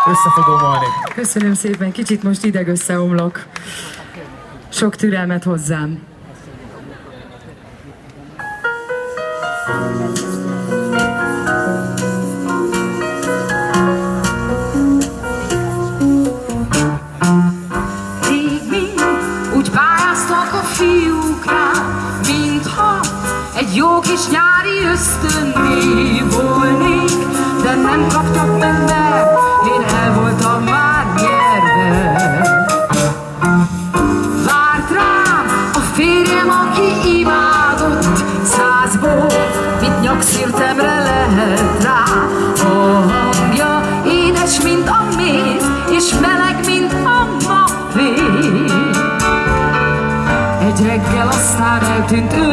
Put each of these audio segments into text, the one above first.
össze fogom volni. Köszönöm szépen, kicsit most idegösszeomlok. Sok türelmet hozzám. Rég mind úgy pályáztak a fiúk rá, mintha egy jó kis nyári ösztönné volnék, de nem kaptak meg, mert én el voltam már nyerve. Várt rám a férjem, aki imádott, 100-ból, mint nyakszirtemre lehet rá. A hangja édes, mint a méz, és meleg, mint a napfény. Egy reggel aztán eltűnt ő,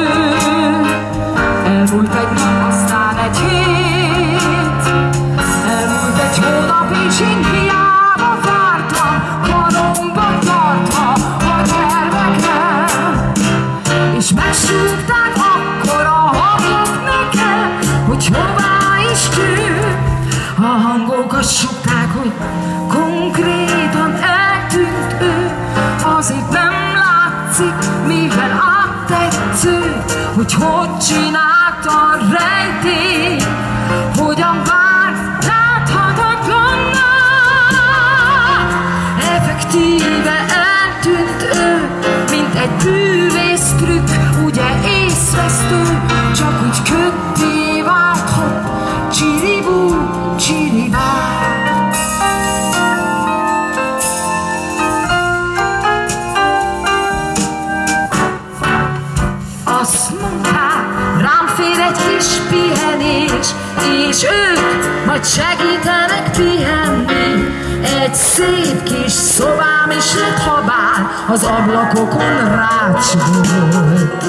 elmúlt egy nap, aztán egy hét, elmúlt egy hónap, és én hiába vártam, karomba tartva a gyermekre. És megsúgták akkor a hangok nekem, hogy hová is tűnt. A hangok azt súgták, hogy konkrétan eltűnt ő. Azért nem látszik, mivel áttetsző, hogy csinálta a rejtély, hogyan vált láthatatlanná. Effektíve eltűnt ő, mint egy bűvész trükk, ugye észvesztő, csak úgy kötté válthat, csiribú, csiribá. Azt mondták, rám fér egy kis pihenés, és ők majd segítenek pihenni. Egy szép kis szobám is lett, ha bár az ablakokon rács volt.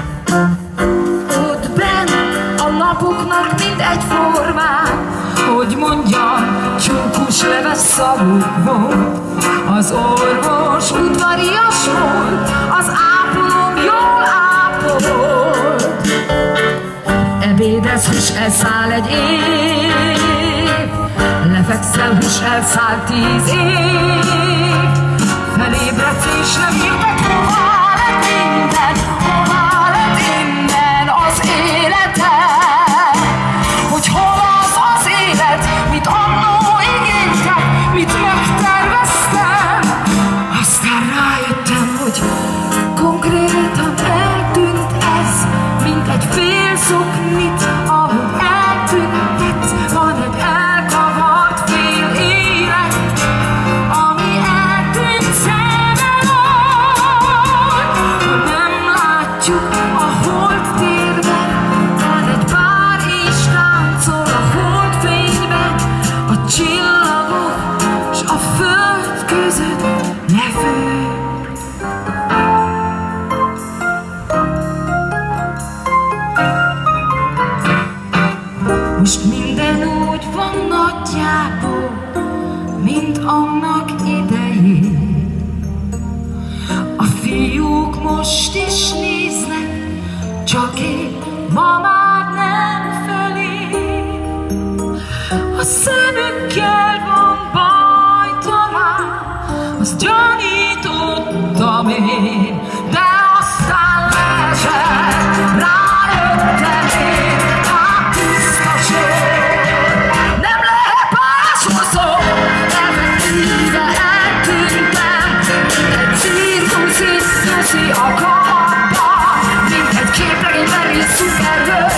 Ott benn a napoknak mind egyformán, hogy mondjam, csókus leves szagú volt. Az orvos udvarias volt, az ápolóm jól ápolt. Ebédez, hús elszáll egy év, lefekszel, hús elszáll 10 év. Felébredsz és nem érted, hová lett innen, hová lett innen az életed. Hogy hol az élet, mit annó ígértek, mit megterveztem. Aztán rájöttem, hogy konkrétan eltűnt ez, mint egy fél szoknit, ahogy eltűnhet. Van egy elkavart fél élet, ami eltűnt szemen oly. Ha nem látjuk a holdtérben, van egy pár és táncol a holdfényben, a csillagok s a föld között lefő. Most minden úgy van nagyjából, mint annak idején. A fiúk most is néznek, csak én ma már nem felé. A szemükkel van baj talán, azt gyanítottam én, de aztán leesett, rájöttem én. Nem lehet máshoz szó, effektíve eltűntem, mint egy cirkusz isztuszi a kamatban, mint egy képregénybeli szuperhős.